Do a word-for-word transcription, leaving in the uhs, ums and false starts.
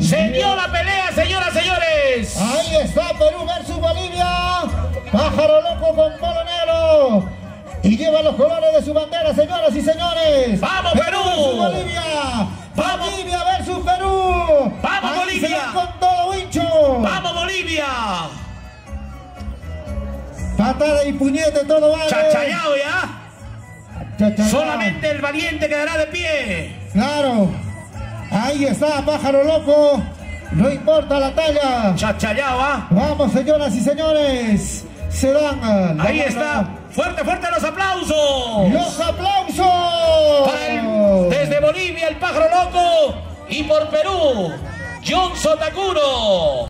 Se dio la pelea, señoras, señores. Ahí está Perú versus Bolivia. Pájaro Loco con polo negro. Y lleva los colores de su bandera, señoras y señores. ¡Vamos, Perú! Perú versus Bolivia. ¡Vamos! Bolivia versus Perú. ¡Vamos, Ahí Bolivia! se van con todo, Wincho. ¡Vamos, Bolivia! Patada y puñete, todo vale. Chachayao ya. Chachayao. Solamente el valiente quedará de pie. Claro. Ahí está Pájaro Loco. No importa la talla. Chachayao, ¿ah? Vamos, señoras y señores. Se dan. la Ahí mano. está. Fuerte, fuerte los aplausos. Los aplausos. Para el- desde Bolivia, el Pájaro Loco. Y por Perú, John Sotakuro.